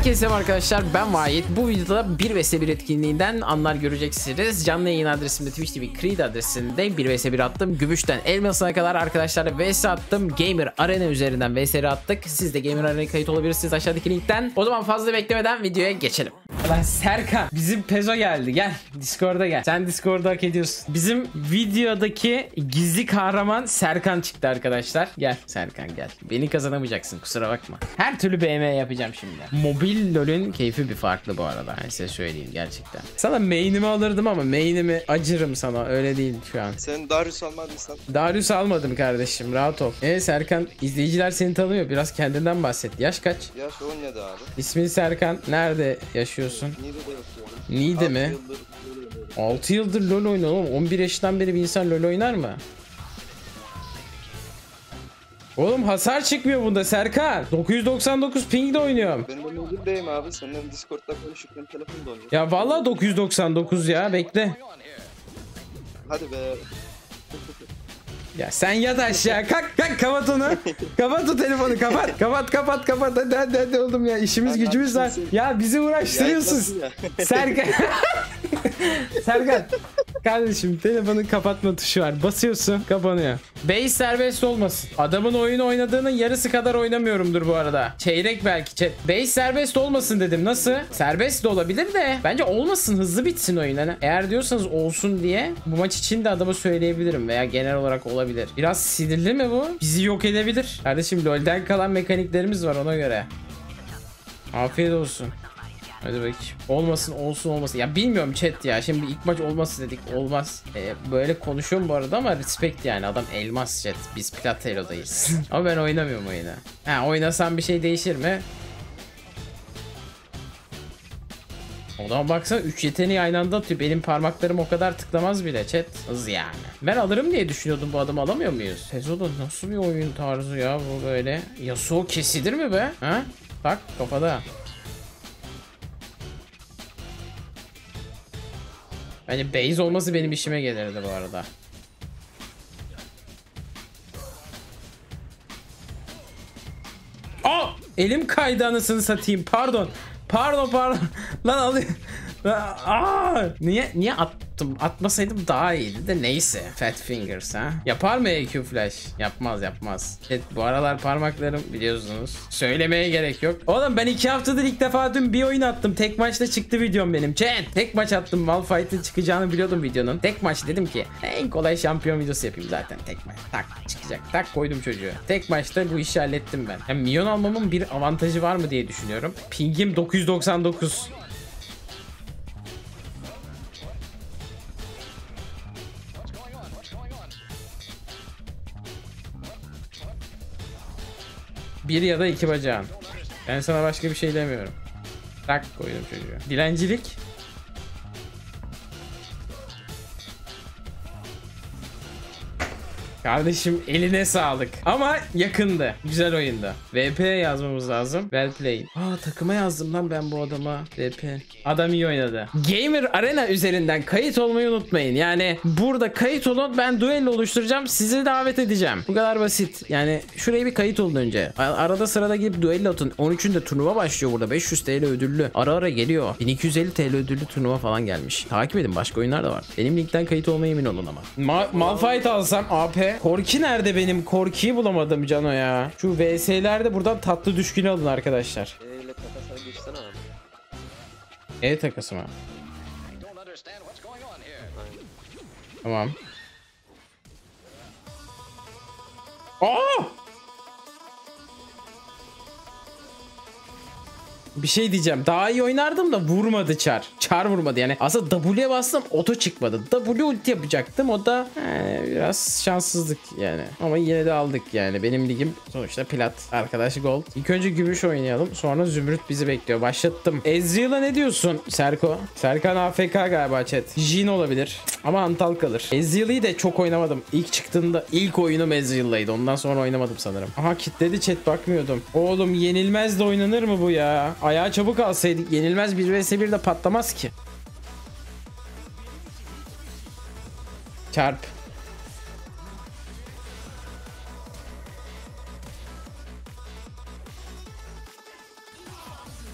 Herkese selam arkadaşlar, ben Vahit. Bu videoda 1 vs 1 etkinliğinden anlar göreceksiniz. Canlı yayın adresimde Twitch TV Creed adresinde 1 vs 1 attım. Gümüşten elmasına kadar arkadaşlarla vs attım. Gamer Arena üzerinden vs'leri attık. Siz de Gamer Arena'ya kayıt olabilirsiniz aşağıdaki linkten. O zaman fazla beklemeden videoya geçelim. Lan Serkan, bizim Pezo geldi. Gel Discord'a gel. Sen Discord'da hak ediyorsun. Bizim videodaki gizli kahraman Serkan çıktı arkadaşlar. Gel Serkan gel. Beni kazanamayacaksın, kusura bakma. Her türlü BM yapacağım şimdi. Mobil LoL'ün keyfi bir farklı bu arada. Yani size söyleyeyim gerçekten. Sana main'imi alırdım ama main'imi acırım sana. Öyle değil şu an. Sen Darius almadıysan. Darius almadım kardeşim. Rahat ol. Serkan, izleyiciler seni tanıyor. Biraz kendinden bahset. Yaş kaç? Yaş 17 abi. İsmin Serkan. Nerede yaşıyorsun? Niğde'de yaşıyorum. Niğde mi? 6 yıldır LoL oynuyor oğlum. 11 yaşından beri bir insan LoL oynar mı? Oğlum hasar çıkmıyor bunda Serkan. 999 ping'de oynuyorum. Ben de Niğde'deyim abi. Senden Discord'da konuşurken telefon donuyor. Ya vallahi 999 ya, bekle. Hadi be. Ya sen yat aşağı, kalk kapat onu. Kapat o telefonu, kapat. Hadi oğlum ya, işimiz gücümüz var. Ya bizi uğraştırıyorsunuz. Serkan. Serkan. Kardeşim, telefonun kapatma tuşu var. Basıyorsun, kapanıyor. Base serbest olmasın. Adamın oyunu oynadığının yarısı kadar oynamıyorumdur bu arada. Çeyrek belki chat. Base serbest olmasın dedim. Nasıl? Serbest de olabilir de bence olmasın, hızlı bitsin oyun. Hani eğer diyorsanız olsun diye bu maç için de adama söyleyebilirim veya genel olarak olabilir. Biraz sinirli mi bu? Bizi yok edebilir. Kardeşim, LoL'den kalan mekaniklerimiz var, ona göre. Afiyet olsun. Hadi bakayım. Olmasın, olmasın. Ya bilmiyorum chat ya. Şimdi ilk maç olmasın dedik. Olmaz. Böyle konuşuyorum bu arada ama respect yani. Adam elmas chat. Biz plat elo'dayız. Ama ben oynamıyorum oyunu. Ha, oynasam bir şey değişir mi? O zaman baksana 3 yeteneği aynı anda atıyor. Benim parmaklarım o kadar tıklamaz bile chat. Hız yani. Ben alırım diye düşünüyordum, bu adamı alamıyor muyuz? Pezo'da nasıl bir oyun tarzı ya bu böyle? Yasuo kesilir mi be? Ha? Tak kafada. Bence base olması benim işime gelirdi bu arada. Aa! Elim kaydı, anasını satayım. Pardon. Lan alayım. Niye attım? Atmasaydım daha iyiydi de neyse. Fat fingers ha. Yapar mı EQ flash? Yapmaz. Evet, bu aralar parmaklarım biliyorsunuz. Söylemeye gerek yok. Oğlum ben 2 haftadır ilk defa dün bir oyun attım. Tek maçta çıktı videom benim. Tek maç attım. Malphite'in çıkacağını biliyordum videonun. Tek maç dedim ki en kolay şampiyon videosu yapayım zaten tek maç. Tak çıkacak. Tak koydum çocuğu. Tek maçta bu işi hallettim ben. Yani milyon almamın bir avantajı var mı diye düşünüyorum. Ping'im 999. Bir ya da 2 bacağın. Ben sana başka bir şey demiyorum. Tak koydum çocuğu. Dilencilik. Kardeşim eline sağlık. Ama yakındı. Güzel oyunda. VP yazmamız lazım. Well played. Takıma yazdım lan ben bu adama. VP. Adam iyi oynadı. Gamer Arena üzerinden kayıt olmayı unutmayın. Yani burada kayıt olun. Ben duello oluşturacağım. Sizi davet edeceğim. Bu kadar basit. Yani şuraya bir kayıt olun önce. Arada sırada girip duello atın. 13'ünde turnuva başlıyor burada. 500 TL ödüllü. Ara geliyor. 1250 TL ödüllü turnuva falan gelmiş. Takip edin. Başka oyunlar da var. Benim linkten kayıt olmaya emin olun ama. Malphite alsam AP. Korki nerede benim? Korki'yi bulamadım Cano ya. Şu VS'lerde buradan tatlı düşkünü alın arkadaşlar. Ile takasa geçsene abi. Takası mı? Tamam. Bir şey diyeceğim. Daha iyi oynardım da vurmadı Char. Char vurmadı yani. Aslında W'ye bastım, oto çıkmadı. W ulti yapacaktım. O da biraz şanssızlık yani. Ama yine de aldık yani. Benim ligim sonuçta plat. Arkadaş gold. İlk önce gümüş oynayalım. Sonra zümrüt bizi bekliyor. Başlattım. Ezreal'a ne diyorsun Serko? Serkan AFK galiba chat. Jhin olabilir. Ama Antal kalır. Ezreal'ı de çok oynamadım. İlk çıktığında ilk oyunum Ezreal'laydı. Ondan sonra oynamadım sanırım. Aha kitledi chat, bakmıyordum. Oğlum yenilmez de oynanır mı bu ya? Ayağı çabuk alsaydık yenilmez, 1 vs 1 de patlamaz ki. Çarp.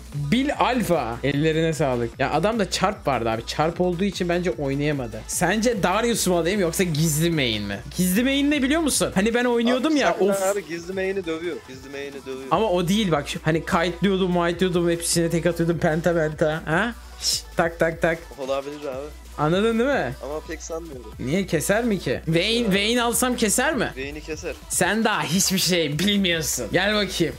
Bil Alfa. Ellerine sağlık. Ya adamda çarp vardı abi. Çarp olduğu için bence oynayamadı. Sence Darius mu alayım yoksa gizli main mi? Gizli main ne biliyor musun? Hani ben oynuyordum abi, ya. Of. Abi gizli main'i dövüyor. Gizli main'i dövüyor. Ama o değil bak. Hani kite'lıyordum, hepsine tek atıyordum penta. Ha? Şşt, tak. Olabilir abi. Anladın değil mi? Ama pek sanmıyorum. Niye keser mi ki? Vayne alsam keser mi? Vayne'i keser. Sen daha hiçbir şey bilmiyorsun. Gel bakayım.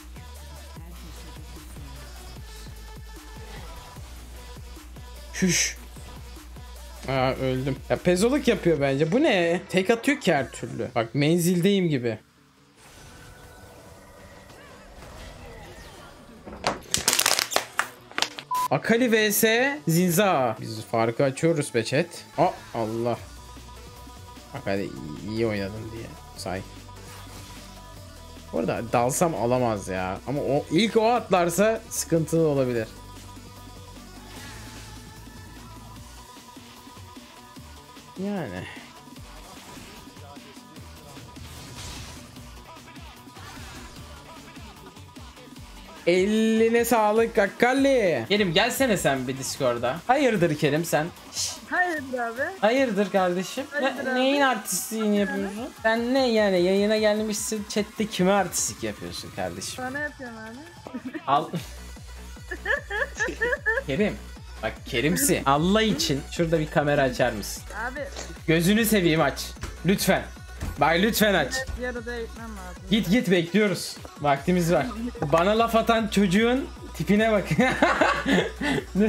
Şuş. Aa öldüm. Ya pezoluk yapıyor bence. Bu ne? Tek atıyor ki her türlü. Bak menzildeyim gibi. Akali vs Zinza. Biz farkı açıyoruz be chat. Aa Allah. Bak hadi iyi oynadın diye say. Orada dalsam alamaz ya. Ama o ilk o atlarsa sıkıntılı olabilir. Yani. Eline sağlık Akali. Kerim gelsene sen bir Discord'a. Hayırdır Kerim sen? Hayırdır abi? Hayırdır kardeşim? Hayırdır abi? Neyin artistliğini yapıyorsun? Sen ne yani yayına gelmişsin chatte kime artistlik yapıyorsun kardeşim? Sana yapıyorum abi. Al. Kerim. Bak Kerimsi. Allah için şurada bir kamera açar mısın? Abi Gözünü seveyim aç. Lütfen. Bak lütfen aç. yarıda gitmem lazım. Git bekliyoruz. Vaktimiz var. Bana laf atan çocuğun tipine bak. Dur.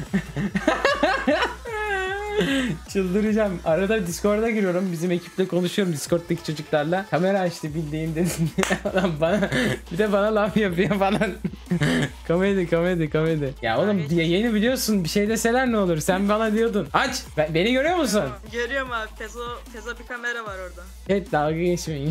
Çıldıracağım. Arada Discord'a giriyorum. Bizim ekiple konuşuyorum Discord'daki çocuklarla. Kamera açtı bildiğin dedim. Adam bana bir de bana laf yapıyor falan. komedi. Ya oğlum yayını biliyorsun. Bir şey deseler ne olur? Sen bana diyordun. Aç. Beni görüyor musun? Görüyorum abi. Pezo bir kamera var orada. Evet dalga geçmeyin.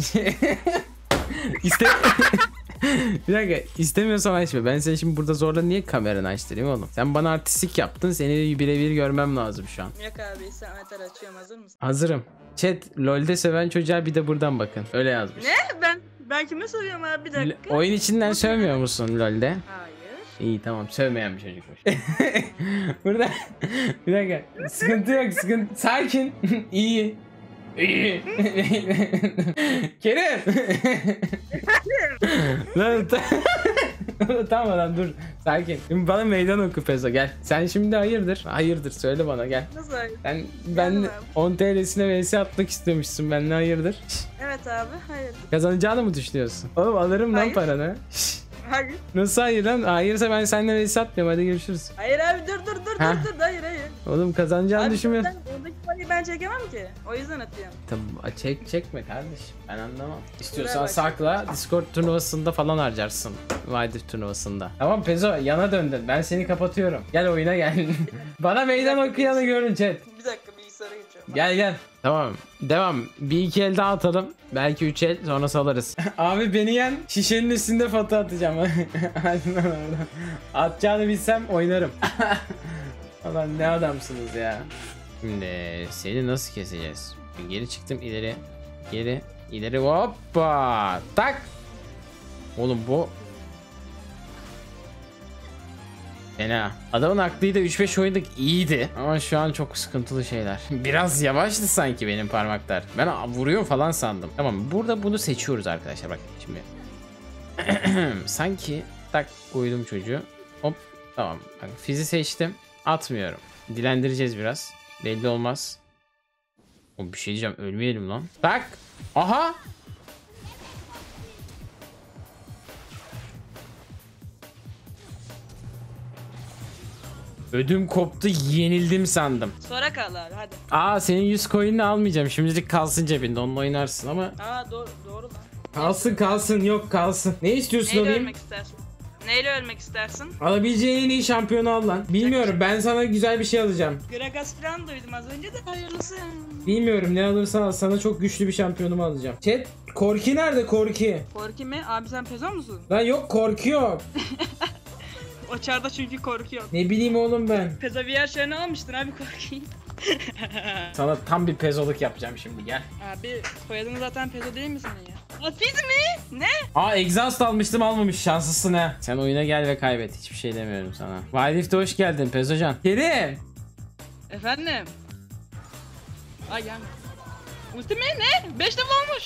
Bir dakika istemiyorsan açma. Ben seni şimdi burada zorla niye kameranı açtırayım oğlum? Sen bana artistik yaptın. Seni birebir görmem lazım şu an. Yok abi sen atar açıyorum, hazır mısın? Hazırım. Chat LoL'de seven çocuğa bir de buradan bakın. Öyle yazmış. Ne? Ben kime soruyorum abi, bir dakika. Oyun içinden sövmüyor musun LoL'de? Hayır. İyi tamam sövmeyen bir çocukmuş. Burada bir dakika. Sıkıntı yok sıkıntı. Sakin. İyi. Kerim. Lan tamam lan dur. Sakin. Şimdi bana meydan oku Pezo gel. Sen şimdi hayırdır? Hayırdır söyle bana gel. Nasıl hayır? Ben 10 TL'sine vs atmak istiyormuşsun. Benle hayırdır? Evet abi, hayır. Kazanacağını mı düşünüyorsun? Oğlum alırım lan Hayır. paranı. Hayır. Nasıl hayır lan? Hayırsa ben seninle vs atmıyorum. Hadi görüşürüz. Hayır abi, dur. Ha? Hayır. Oğlum kazanacağını Abi düşünmüyorum. oradaki parayı ben çekemem ki. O yüzden atıyorum. Tamam çekme kardeşim. Ben anlamam. İstiyorsan Buraya bak. sakla. Discord turnuvasında falan harcarsın. Vadif turnuvasında. Tamam Pezo yana döndün. Ben seni kapatıyorum. Gel oyuna gel. Bana meydan okuyanı görün chat. Bir dakika, bilgisayara geçiyorum. Gel. Tamam. Devam. Bir iki el daha atalım. Belki 3 el sonra salarız. Abi beni yen. Şişenin üstünde foto atacağım. Hadi lan oradan. Atacağını bilsem oynarım. Ulan ne adamsınız ya. Şimdi seni nasıl keseceğiz? Geri çıktım ileri hoppa tak. Oğlum bu fena. Adamın aklıyla 3-5 oynadık iyiydi ama şu an çok sıkıntılı şeyler. Biraz yavaştı sanki benim parmaklar. Ben vuruyor falan sandım. Tamam burada bunu seçiyoruz arkadaşlar bak şimdi. Sanki tak koydum çocuğu. Hop tamam. Bak, fizi seçtim. Atmıyorum. Dilendireceğiz biraz. Belli olmaz. O bir şey diyeceğim. Ölmeyelim lan. Tak. Aha. Ödüm koptu. Yenildim sandım. Sonra kal abi, hadi. Aa senin 100 coin'ini almayacağım. Şimdilik kalsın cebinde. Onunla oynarsın ama. Aa doğru lan. Kalsın. Yok kalsın. Ne istiyorsun Neyle alayım? ölmek istersin? Neyle ölmek istersin? Alabileceğin en iyi şampiyonu al lan. Bilmiyorum. Ben sana güzel bir şey alacağım. Gragas falan duydum az önce de, hayırlısı. Bilmiyorum ne alırsan al. Sana çok güçlü bir şampiyonumu alacağım. Chat. Korki nerede Korki? Korki mi? Abi sen pezo musun? Lan yok Korki yok. O çarda çünkü korkuyor. Ne bileyim oğlum ben. Pezo VR şeyini almıştın abi, Korki'yi. Sana tam bir pezoluk yapacağım şimdi gel. Abi soyadın zaten pezo değil mi senin ya? Hafiz mi? Ne? Aa exhaust almıştım, almamış, şanslısın ha. Sen oyuna gel ve kaybet, hiçbir şey demiyorum sana. Wildrift'e hoş geldin Pezocan. Kerim. Efendim? Ay yani. Ulti mi? Ne? 5 defa olmuş.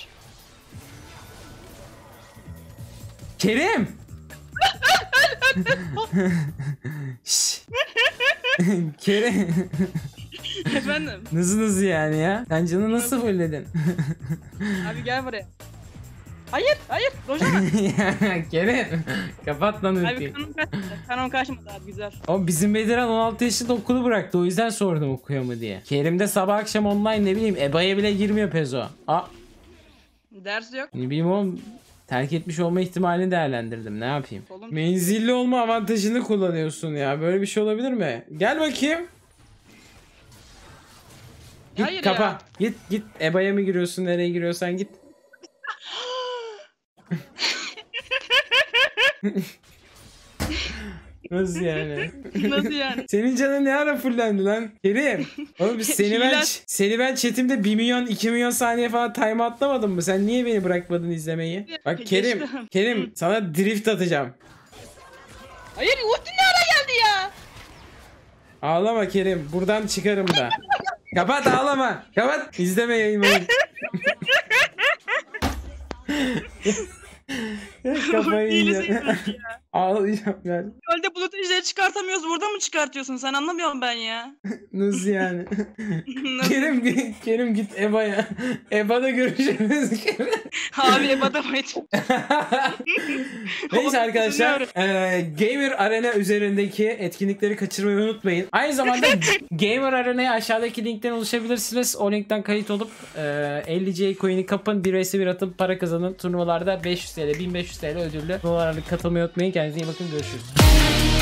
Kerim. Şşş. Kerim. Efendim? Nasıl yani ya? Sen canı nasıl fulledin? Abi gel buraya. Hayır. Rojana. Kerim. Kapat lan Abi ultiyi. kanım kaçmadı abi, güzel. Ama bizim Bediran 16 yaşında okulu bıraktı, o yüzden sordum okuyor mu diye. Kerim de sabah akşam online, ne bileyim, EBA'ya bile girmiyor Pezo. Ders yok. Ne bileyim oğlum, terk etmiş olma ihtimalini değerlendirdim, ne yapayım. Oğlum. Menzilli olma avantajını kullanıyorsun ya, böyle bir şey olabilir mi? Gel bakayım. Git Hayır kapa. ya. Git EBA'ya mı giriyorsun, nereye giriyorsan git. Nasıl yani? Nasıl yani? Senin canın ne ara fullendi lan? Kerim. Oğlum biz seni ben chatimde 1 milyon 2 milyon saniye falan time atlamadım mı? Sen niye beni bırakmadın izlemeyi? Bak Kerim. Geçtim. Kerim sana drift atacağım. Hayır, ulti ne ara geldi ya? Ağlama Kerim. Buradan çıkarım da. Kapat, ağlama. Kapat. İzleme yayınları. Kafayı yiyeceğim. Ağlayacağım yani. Gölde bulut ejderi çıkartamıyoruz, burada mı çıkartıyorsun? Sen anlamıyorum ben ya. Nasıl yani? Nasıl? Kerim git EBA'ya. EBA'da görüşürüz. Abi ebadamaydı. Neyse arkadaşlar, Gamer Arena üzerindeki etkinlikleri kaçırmayı unutmayın. Aynı zamanda Gamer Arena'ya aşağıdaki linkten ulaşabilirsiniz. O linkten kayıt olup 50 coin'i kapın, 1 vs 1 atın, para kazanın. Turnuvalarda 500 TL 1500 TL ödüllü turnuvalara katılmayı unutmayın. Kendinize iyi bakın, görüşürüz.